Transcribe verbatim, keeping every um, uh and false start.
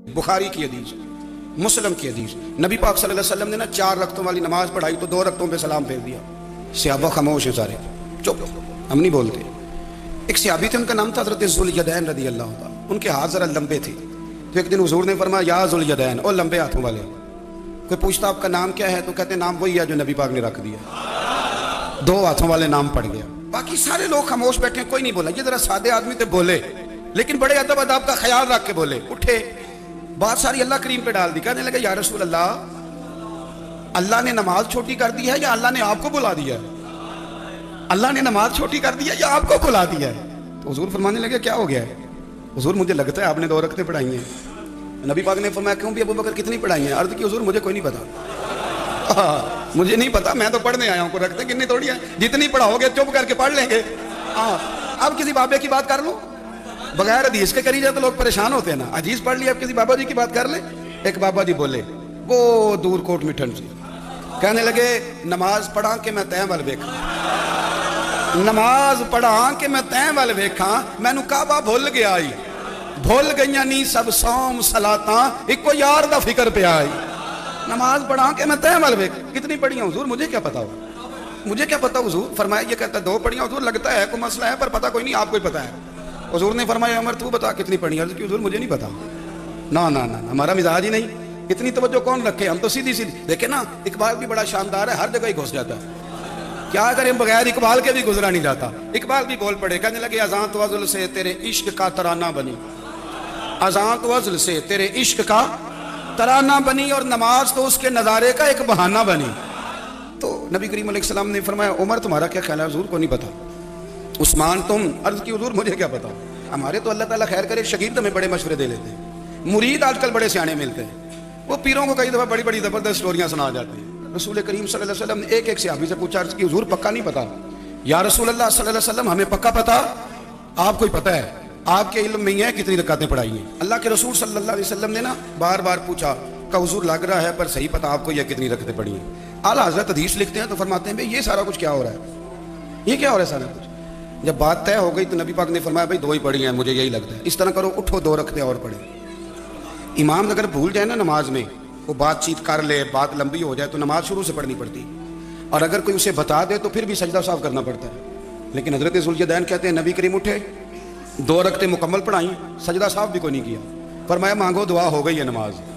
बुखारी की हदीस, मुस्लिम की हदीस, नबी पाक सल्लल्लाहु अलैहि वसल्लम ने ना चार रक्तों वाली नमाज पढ़ाई तो दो रक्तों पे सलाम फेर दिया। सहाबा खामोश है, सारे चुप, हम नहीं बोलते। एक सहाबी थे, उनका नाम था हज़रत ज़ुल्यदैन रज़ी अल्लाह ताला। उनके हाथ जरा लंबे थे, तो एक दिन हुजूर ने फरमाया या ज़ुल्यदैन, ओ लंबे हाथों वाले। कोई पूछता आपका नाम क्या है, तो कहते नाम वही है जो नबी पाक ने रख दिया। दो हाथों वाले नाम पड़ गया। बाकी सारे लोग खामोश बैठे, कोई नहीं बोला। ये जरा सादे आदमी थे, बोले, लेकिन बड़े अदब अदाब का ख्याल रख के बोले। उठे, बात सारी अल्लाह करीम पे डाल दी। कहने लगे या रसूल अल्लाह, अल्लाह ने नमाज छोटी कर दी है या अल्लाह ने आपको बुला दिया है? अल्लाह ने नमाज छोटी कर दी है या आपको बुला दिया है? तो हुजूर फरमाने लगे क्या हो गया है? हुजूर मुझे लगता है आपने दो रकतें पढ़ाई हैं। नबी पाक ने फरमाया क्यों भी अबू बकर कितनी पढ़ाई हैं? अर्ज की हुजूर मुझे कोई नहीं पता। हाँ, मुझे नहीं पता, मैं तो पढ़ने आया हूँ, को रखते कितनी थोड़ी है, जितनी पढ़ाओगे चुप करके पढ़ लेंगे। हाँ, अब किसी बाबे की बात कर लो, बगैर हदीस के करी जाए तो लोग परेशान होते हैं ना। हदीस पढ़ लिया, अब किसी बाबा जी की बात कर ले। एक बाबा जी बोले वो दूर कोट मिठन से, कहने लगे नमाज पढ़ा के मैं तय वाल वेखा, नमाज पढ़ा के मैं तय वाल वेखा, मैनू काबा भुल गया आई, भुल गई नी सब सौम सलाता, इको यार दा फिक्र पे आई। नमाज पढ़ा के मैं तय वाल वेख, कितनी पढ़ियां हुजूर, मुझे क्या पता हो, मुझे क्या पता हुजूर। फरमाया, ये कहता दो पढ़ियां हुजूर, लगता है कोई मसला है पर पता कोई नहीं, आपको ही पता है। हुजूर ने फरमाया उमर तू बता कितनी पढ़ी? अर्ज की हुजूर मुझे नहीं पता। ना ना ना, हमारा मिजाज ही नहीं, इतनी तवज्जो कौन रखे, हम तो सीधी सीधी। देखे ना, इकबाल भी बड़ा शानदार है, हर जगह ही घुस जाता है। क्या करें, बगैर इकबाल के भी गुजरा नहीं जाता। इकबाल भी बोल पड़े, कहने लगे अज़ां तो वज़ल से तेरे इश्क का तराना बनी, अज़ां तो वज़ल से तेरे इश्क का तराना बनी, और नमाज तो उसके नज़ारे का एक बहाना बनी। तो नबी करीम अलैहिस्सलाम ने फरमाया उमर तुम्हारा क्या ख्याल है? हुजूर को नहीं पता। उस्मान तुम? अर्ज की हुजूर मुझे क्या पता, हमारे तो अल्लाह ताला खैर करे शगीर्द हमें बड़े मशवरे दे लेते हैं, मुरीद आजकल बड़े सियाने मिलते हैं, वो पीरों को कई दफ़ा बड़ी बड़ी ज़बरदस्त स्टोरियाँ सुना जाते हैं। रसूल करीम सल्लल्लाहु अलैहि वसल्लम ने एक एक सहाबी से पूछा, अर्ज की हुजूर पक्का नहीं पता? या रसूल अल्लाह सल्लल्लाहु अलैहि वसल्लम हमें पक्का पता, आपको ही पता है, आपके इल्म में ही है कितनी रकातें पढ़ाई हैं। अल्लाह के रसूल सल्लल्लाहु अलैहि वसल्लम ने ना बार बार पूछा का हुजूर लग रहा है पर सही पता आपको यह कितनी रकातें पढ़ी हैं। आला हज़रत हदीस लिखते हैं तो फरमाते हैं भाई ये सारा कुछ क्या हो रहा है, ये क्या हो रहा है सारा कुछ। जब बात तय हो गई तो नबी पाक ने फरमाया भाई दो ही पढ़ी हैं, मुझे यही लगता है। इस तरह करो, उठो दो रखते और पढ़े। इमाम अगर भूल जाए ना नमाज में, वो बातचीत कर ले, बात लंबी हो जाए तो नमाज शुरू से पढ़नी पड़ती, और अगर कोई उसे बता दे तो फिर भी सजदा साफ करना पड़ता है। लेकिन हजरत ज़ुल्यदैन कहते हैं नबी करीम उठे, दो रखते मुकम्मल पढ़ाई, सजदा साफ भी कोई नहीं किया, फरमाया मांगो दुआ हो गई है नमाज।